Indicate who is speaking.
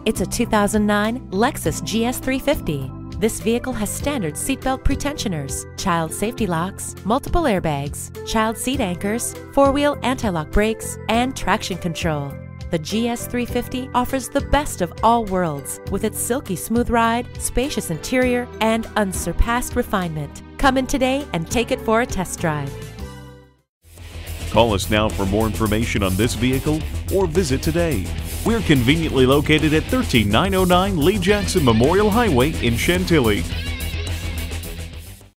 Speaker 1: It's a 2009 Lexus GS 350. This vehicle has standard seatbelt pretensioners, child safety locks, multiple airbags, child seat anchors, four-wheel anti-lock brakes, and traction control. The GS 350 offers the best of all worlds with its silky smooth ride, spacious interior, and unsurpassed refinement. Come in today and take it for a test drive.
Speaker 2: Call us now for more information on this vehicle or visit today. We're conveniently located at 13909 Lee Jackson Memorial Highway in Chantilly.